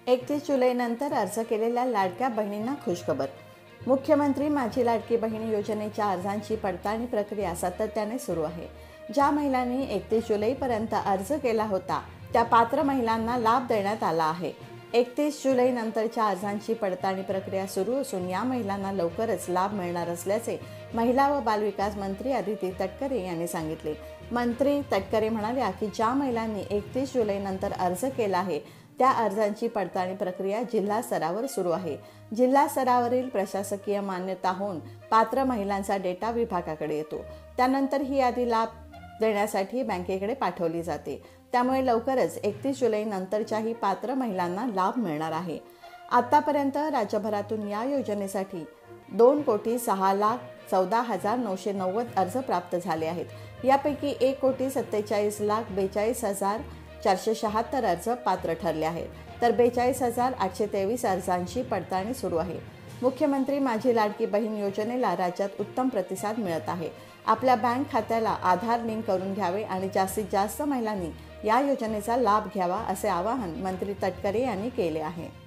31 जुलैनंतर अर्ज केलेल्या लाडक्या बहिणींना खुशखबर। मुख्यमंत्री माझी लाडकी बहीण योजनेच्या अर्जांची पडताळणी प्रक्रिया सातत्याने सुरू आहे। ज्या महिलांनी 31 जुलैपर्यंत अर्ज केला होता त्या पात्र महिलांना लाभ देण्यात आला आहे। 31 जुलैनंतरच्या अर्जांची पडताळणी प्रक्रिया सुरू असून या महिलांना लवकरच लाभ मिळणार असल्याचे महिला व बालविकास मंत्री अदिती तटकरे यांनी सांगितले। मंत्री तटकरे म्हणाल्या की ज्या महिलांनी 31 जुलैनंतर अर्ज केला आहे त्या अर्जांची पडताळणी प्रक्रिया जिल्हा स्तरावर सुरू आहे। जिल्हा स्तरावरील प्रशासकीय मान्यता होऊन पात्र महिलांचा डेटा विभागाकडे येतो। त्यानंतर ही यादी लाभ देण्यासाठी बँकेकडे पाठवली जाते। त्यामुळे लवकरच 31 जुलैनंतरच्याही पात्र महिलांना लाभ मिळणार आहे। आतापर्यंत राज्यभरातून या योजनेसाठी 2,06,14,990 अर्ज प्राप्त झाले आहेत। यापैकी 1,47,42,42,476 अर्ज पात्र ठरले आहेत, तर 42,823 अर्जांची पडताळणी सुरू आहे। मुख्यमंत्री माझी लाडकी बहीण योजनेला राज्यात उत्तम प्रतिसाद मिळत आहे। आपल्या बँक खात्याला आधार लिंक करून घ्यावे आणि जास्तीत जास्त महिलांनी या योजनेचा लाभ घ्यावा असे आवाहन मंत्री तटकरे यांनी केले आहे।